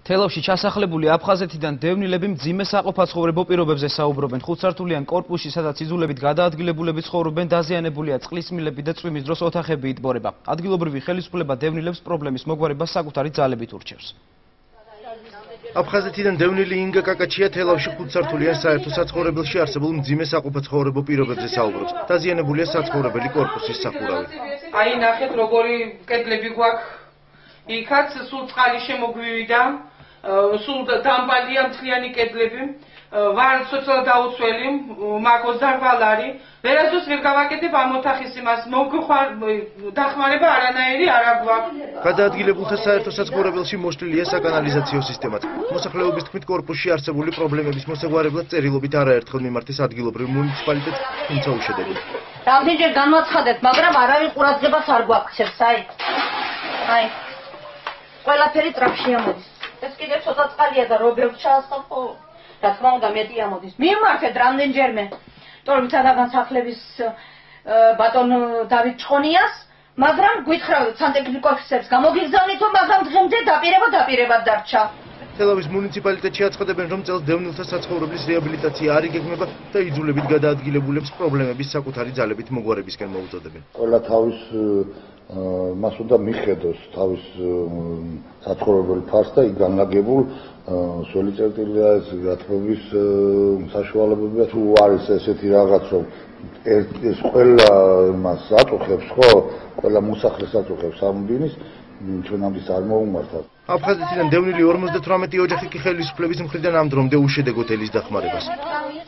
თელავში ჩასახლებული აფხაზეთიდან დევნილები მძიმე საყოფაცხოვრებო პირობებზე საუბრობენ. 5 სართულიან კორპუსში, სადაც იძულებით გადაადგილებულები ცხოვრობენ, დაზიანებულია წყლის მილები და წვიმის დროს ოთახები იტბორება. ადგილობრივი ხელისუფლება დევნილებს პრობლემის მოგვარებას საკუთარი ძალებით ურჩევს. აფხაზეთიდან დევნილი ინგა კაკაჩია თელავში 5 სართულიან საერთო საცხოვრებელში არსებულ მძიმე საყოფაცხოვრებო პირობებზე საუბრობს. დაზიანებულია საცხოვრებელი კორპუსის სახურავი. აი ნახეთ როგორი კედლები გვაქვს. იქაც სულ წყალი შემოგვივიდა, სულ დამბალია მთლიანი კედლები, ვარ სოციალურად დაუცველი, მაქვს 28 ლარი, ვერასდროს ვერ გავაკეთებ ამ ოთახის იმას, დახმარება არანაირი არ აქვს. გადაადგილებულთა საერთო საცხოვრებელში მოშლილია საკანალიზაციო სისტემაც. მოსახლეობის თქმით, კორპუსში არსებული პრობლემების მოსაგვარებლად წერილობით არაერთხელ მიმართეს ადგილობრივ მუნიციპალიტეტს, თუმცა უშედეგოდ. რამდენჯერ განვაცხადეთ, მაგრამ არავინ ყურადღებას არ გვაქცევს, აი. ყველაფერი ტრაფში ამოდის. ეს კიდევ ცოტა წყალია და რობებს ჩაასხალხო. რა თქმა უნდა მეტი ამოდის. მიმართეთ რამდენჯერმე. თორემ თანდაგან სახლების ბატონ დავით ჭყონიას, მაგრამ გვითხრავთ სანტექნიკოსებს გამოგიგზავნითო, მაგრამ დღემდე დაპირებად დარჩა. თელავის მუნიციპალიტეტში აცხადებენ, რომ წელს დევნილთა საცხოვრებლის რეაბილიტაცია არ იგეგმება და იძულებით გადაადგილებულებს პრობლემების საკუთარი ძალებით მოგვარებისკენ მოუწოდებენ. ყველა თავის მას უნდა მიხედოს თავის საცხოვრებელი ფარს და იქ განლაგებულ სველი წერტილია ეს გათბობის საშუალებებია თუ არის ესეთი რაღაც რომ ეს ყველა მას აწუხებს ხო ყველა მოსახლეს აწუხებს ამ დინის ჩვენამდე არ მოუმართავს. აფხაზეთიდან დევნილი 58 ოჯახი კი ხელისუფლების მხრიდან ამ დრომდე უშედეგოდ ელის დახმარებას.